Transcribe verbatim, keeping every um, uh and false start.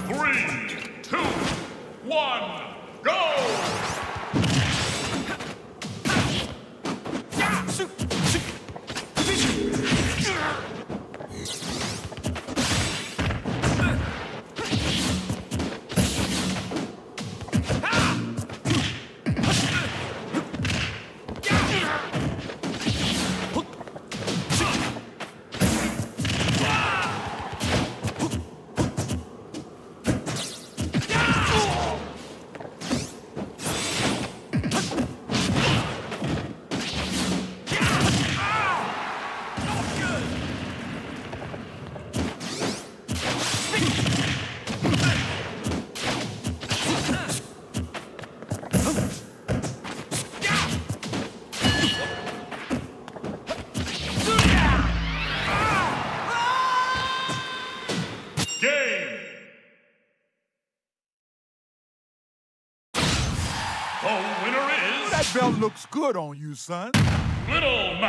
Three, two, one, go! Game! The winner is... That belt looks good on you, son. Little Mac.